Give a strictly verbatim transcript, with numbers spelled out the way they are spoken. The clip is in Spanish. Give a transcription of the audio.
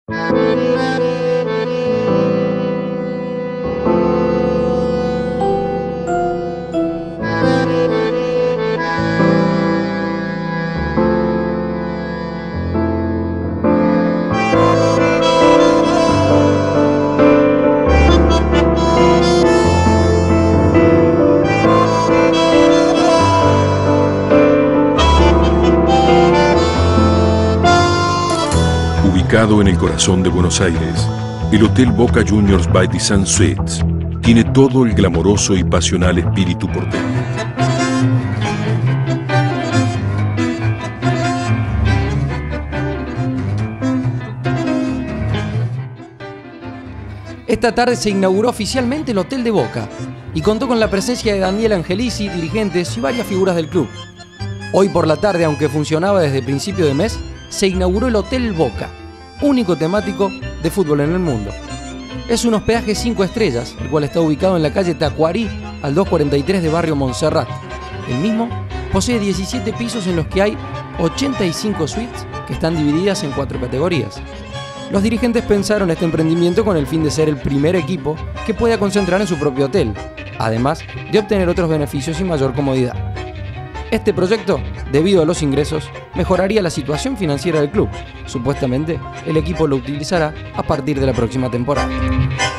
Ubicado en el corazón de Buenos Aires, el Hotel Boca Juniors by Design Suites tiene todo el glamoroso y pasional espíritu porteño. Esta tarde se inauguró oficialmente el Hotel de Boca y contó con la presencia de Daniel Angelici, dirigentes y varias figuras del club. Hoy por la tarde, aunque funcionaba desde principio de mes, se inauguró el Hotel Boca, único temático de fútbol en el mundo. Es un hospedaje cinco estrellas, el cual está ubicado en la calle Tacuarí, al doscientos cuarenta y tres de Barrio Montserrat. El mismo posee diecisiete pisos en los que hay ochenta y cinco suites que están divididas en cuatro categorías. Los dirigentes pensaron este emprendimiento con el fin de ser el primer equipo que pueda concentrar en su propio hotel, además de obtener otros beneficios y mayor comodidad. Este proyecto, debido a los ingresos, mejoraría la situación financiera del club. Supuestamente, el equipo lo utilizará a partir de la próxima temporada.